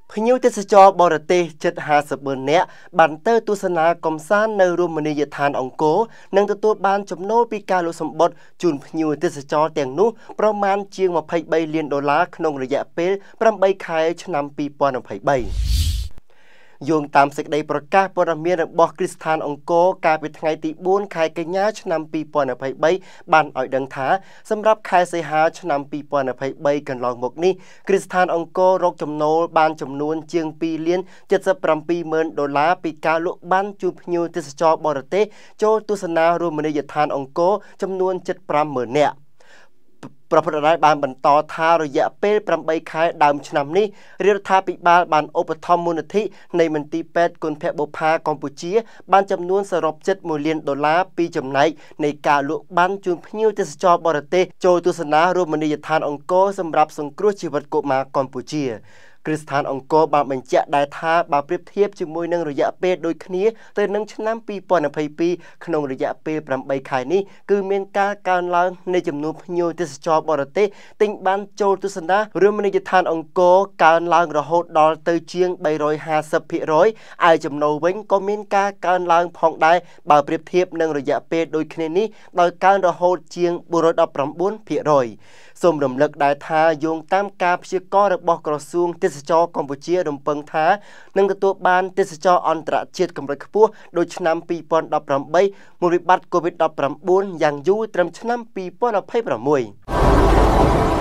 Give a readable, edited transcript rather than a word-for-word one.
ភ្ញៀវទេសចរបរទេសជិត50,000 នាក់បានទៅទស្សនាកំសាន្តនៅរមណីយដ្ឋានអង្គរនិងទទួលបានចំណូលពីការលក់សម្បុត្រជូនភ្ញៀវទេសចរទាំងនោះប្រមាណជាង$23 លានក្នុងរយៈពេល8 ខែឆ្នាំ2023យោងតាមសេចក្តីប្រកាសព័ត៌មានរបស់គ្រឹះស្ថានអង្គរកាលពីថ្ងៃទី4 ខែកញ្ញាឆ្នាំ2023បានឲ្យដឹងថាសម្រាប់ខែសីហាឆ្នាំ2023កន្លងមកនេះគ្រឹះស្ថានអង្គររកចំណូលបានចំនួនជាង$2,77,000ពីការលក់បានជូនភ្ញៀវទេសចរបរទេសចូលទស្សនារមណីយដ្ឋានអង្គរចំនួន$50,000 នាក់ប្រពន្ធរាយបានបន្តថារយៈពេល8 ខែដើមឆ្នាំនេះរដ្ឋាភិបាលបានឧបត្ថម្ភមូលនិធិនៃមន្ទីរពេទ្យគុណភបុប្ផាកម្ពុជាបានចំនួនសរុបជិត$1 លានពីចំណែកនៃការលក់បានជូនភ្ញៀវទេសចរបរទេសចូលទស្សនារមណីយដ្ឋានអង្គរសម្រាប់សង្គ្រោះជីវិតកុមារកម្ពុជាគ្រឹះស្ថានអង្គរបានបញ្ជាក់ដែរថាបើប្រៀបធៀបជាមួយនឹងរយៈពេលដូចគ្នាទៅនឹងឆ្នាំ2022ក្នុងរយៈពេល8 ខែនេះគឺមានការកើនឡើងនៃចំនួនភ្ញៀវទេសចរបរទេសទិញបានចូលទស្សនារមណីយដ្ឋានអង្គរកើនឡើងរហូតដល់ទៅជាង350%ឯចំណូលវិញក៏មានការកើនឡើងផងដែរបើប្រៀបធៀបនឹងរយៈពេលដូចគ្នានេះដោយកើនរហូតជាង419%សូមរំលឹកដែរថាយោងតាមការព្យាករណ៍របស់ក្រសួងទេសចរកម្ពុជារំពឹងថានឹងទទួលបានទេសចរអន្តរជាតិកម្រិតខ្ពស់ដូចឆ្នាំ2018មុនវិបត្តិ COVID-19 យ៉ាងយូរត្រឹមឆ្នាំ2026